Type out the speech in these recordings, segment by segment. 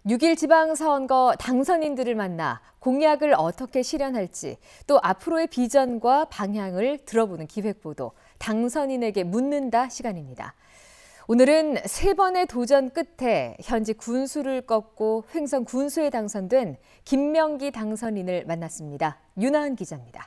6일 지방선거 당선인들을 만나 공약을 어떻게 실현할지 또 앞으로의 비전과 방향을 들어보는 기획보도 당선인에게 묻는다 시간입니다. 오늘은 3번의 도전 끝에 현직 군수를 꺾고 횡성 군수에 당선된 김명기 당선인을 만났습니다. 윤하은 기자입니다.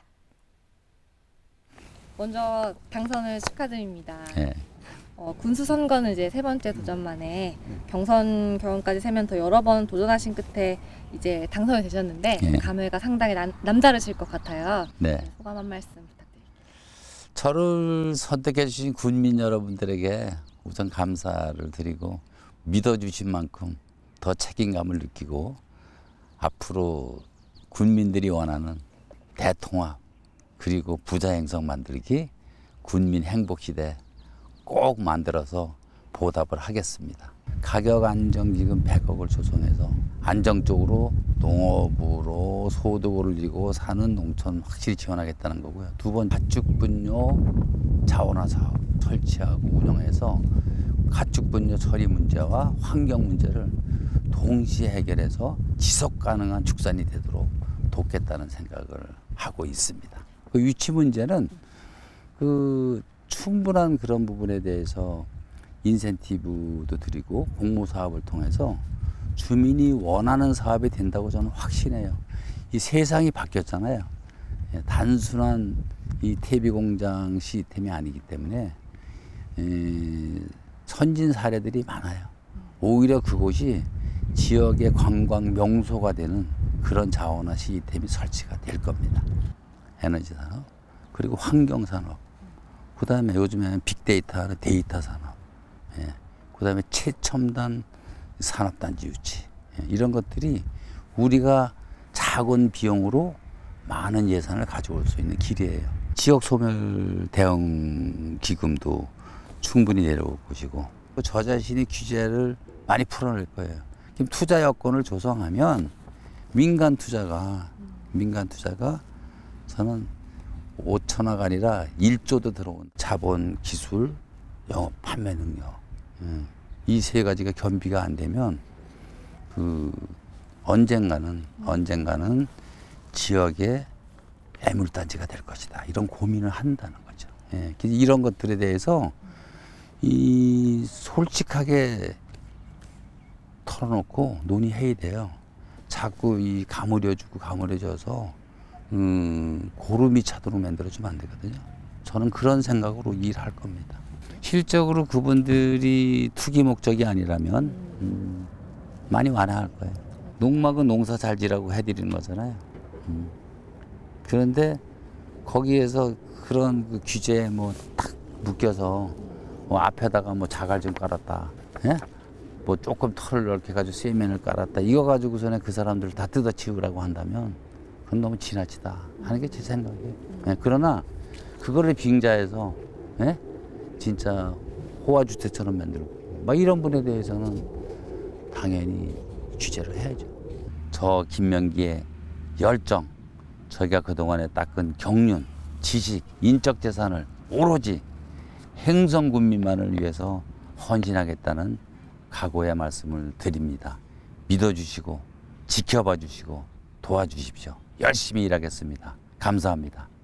먼저 당선을 축하드립니다. 네. 군수 선거는 이제 3번째 도전 만에 경선 경험까지 세면서 여러 번 도전하신 끝에 이제 당선이 되셨는데 네. 감회가 상당히 남다르실 것 같아요. 네. 소감 한 말씀 부탁드립니다. 저를 선택해 주신 군민 여러분들에게 우선 감사를 드리고 믿어주신 만큼 더 책임감을 느끼고 앞으로 군민들이 원하는 대통합 그리고 부자 행성 만들기 군민 행복시대 꼭 만들어서 보답을 하겠습니다. 가격 안정기금 100억을 조성해서 안정적으로 농업으로 소득을 올리고 사는 농촌 확실히 지원하겠다는 거고요. 2번 가축분뇨 자원화 사업 설치하고 운영해서 가축분뇨 처리 문제와 환경 문제를 동시에 해결해서 지속 가능한 축산이 되도록 돕겠다는 생각을 하고 있습니다. 그 유치 문제는 충분한 그런 부분에 대해서 인센티브도 드리고 공모 사업을 통해서 주민이 원하는 사업이 된다고 저는 확신해요. 이 세상이 바뀌었잖아요. 단순한 이 퇴비공장 시스템이 아니기 때문에 선진 사례들이 많아요. 오히려 그곳이 지역의 관광 명소가 되는 그런 자원화 시스템이 설치가 될 겁니다. 에너지 산업 그리고 환경 산업 그다음에 요즘에는 빅데이터, 데이터 산업, 그다음에 최첨단 산업단지 유치 이런 것들이 우리가 작은 비용으로 많은 예산을 가져올 수 있는 길이에요. 지역 소멸 대응 기금도 충분히 내려올 것이고 저 자신이 규제를 많이 풀어낼 거예요. 지금 투자 여건을 조성하면 민간 투자가 저는 5천억 아니라 1조도 들어온 자본, 기술, 영업, 판매 능력 이 3가지가 겸비가 안 되면 언젠가는 지역의 애물단지가 될 것이다. 이런 고민을 한다는 거죠. 이런 것들에 대해서 솔직하게 털어놓고 논의해야 돼요. 자꾸 가무려져서 고름이 차도록 만들어주면 안 되거든요. 저는 그런 생각으로 일할 겁니다. 실적으로 그분들이 투기 목적이 아니라면 많이 완화할 거예요. 농막은 농사 잘 지라고 해드리는 거잖아요. 그런데 거기에서 그런 규제에 딱 묶여서 앞에다가 자갈 좀 깔았다. 조금 털을 넓게 가지고 세면을 깔았다. 이거 가지고서는 그 사람들 다 뜯어치우라고 한다면 그건 너무 지나치다 하는 게 제 생각이에요. 그러나 그거를 빙자해서 진짜 호화주택처럼 만들고 이런 분에 대해서는 당연히 규제를 해야죠. 저 김명기의 열정, 저희가 그동안에 닦은 경륜, 지식, 인적 재산을 오로지 횡성군민만을 위해서 헌신하겠다는 각오의 말씀을 드립니다. 믿어주시고 지켜봐 주시고 도와주십시오. 열심히 일하겠습니다. 감사합니다.